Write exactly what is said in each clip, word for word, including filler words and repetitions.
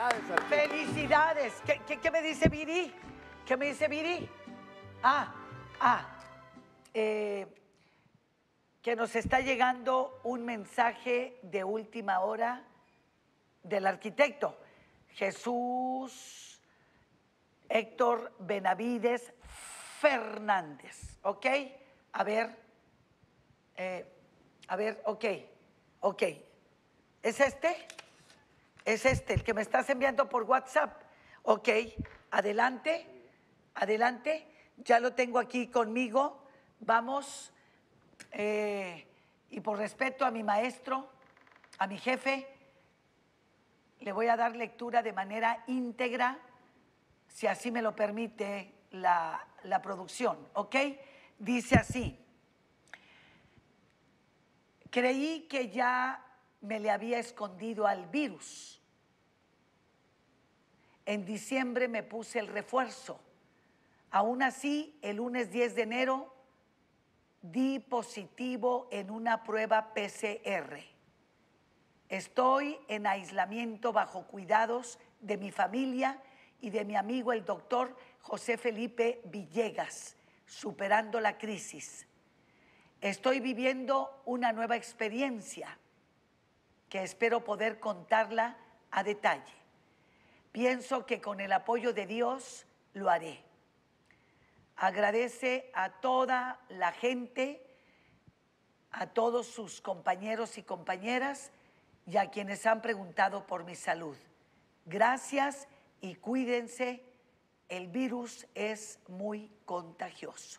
Felicidades, Arqui. Felicidades. ¿Qué, qué, qué me dice Viri? ¿Qué me dice Viri? Ah, ah. Eh, que nos está llegando un mensaje de última hora del arquitecto Jesús Héctor Benavides Fernández, ¿ok? A ver, eh, a ver, ok, ok. ¿Es este? Es este, el que me estás enviando por WhatsApp. Ok, adelante, adelante. Ya lo tengo aquí conmigo. Vamos, eh, y por respeto a mi maestro, a mi jefe, le voy a dar lectura de manera íntegra, si así me lo permite la, la producción, ¿ok? Dice así: creí que ya me le había escondido al virus. En diciembre me puse el refuerzo. Aún así, el lunes diez de enero di positivo en una prueba P C R. Estoy en aislamiento bajo cuidados de mi familia y de mi amigo el doctor José Felipe Villegas, superando la crisis. Estoy viviendo una nueva experiencia que espero poder contarla a detalle. Pienso que con el apoyo de Dios lo haré. Agradece a toda la gente, a todos sus compañeros y compañeras y a quienes han preguntado por mi salud. Gracias y cuídense, el virus es muy contagioso.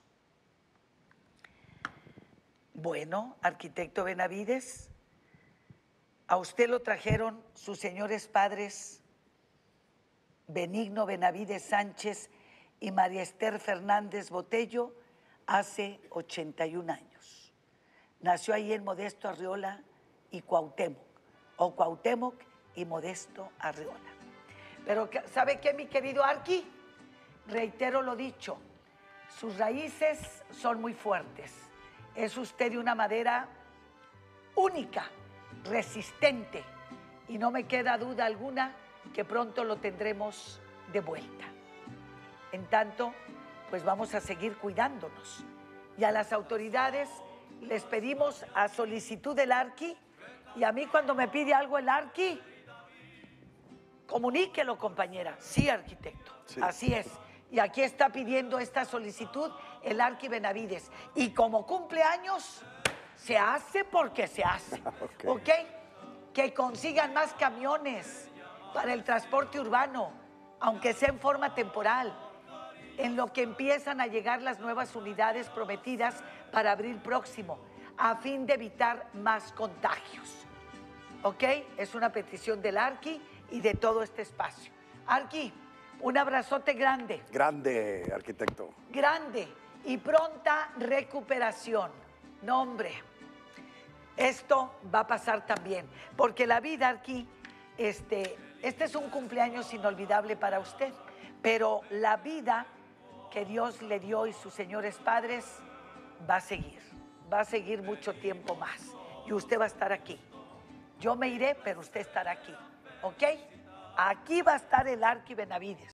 Bueno, arquitecto Benavides, a usted lo trajeron sus señores padres Benigno Benavides Sánchez y María Esther Fernández Botello hace ochenta y un años. Nació ahí en Modesto Arriola y Cuauhtémoc, o Cuauhtémoc y Modesto Arriola. Pero ¿sabe qué, mi querido Arqui? Reitero lo dicho, sus raíces son muy fuertes. Es usted de una madera única, resistente, y no me queda duda alguna que pronto lo tendremos de vuelta. En tanto, pues vamos a seguir cuidándonos. Y a las autoridades les pedimos a solicitud del Arqui, y a mí cuando me pide algo el Arqui, comuníquelo, compañera. Sí, arquitecto, sí. Así es. Y aquí está pidiendo esta solicitud el Arqui Benavides. Y como cumpleaños, se hace porque se hace. Okay. ¿Ok? Que consigan más camiones para el transporte urbano, aunque sea en forma temporal, en lo que empiezan a llegar las nuevas unidades prometidas para abril próximo, a fin de evitar más contagios. ¿Ok? Es una petición del Arqui y de todo este espacio. Arqui, un abrazote grande. Grande, arquitecto. Grande y pronta recuperación. No, hombre, esto va a pasar también, porque la vida, Arqui, este, este es un cumpleaños inolvidable para usted, pero la vida que Dios le dio y sus señores padres va a seguir, va a seguir mucho tiempo más, y usted va a estar aquí. Yo me iré, pero usted estará aquí, ¿ok? Aquí va a estar el Arqui Benavides.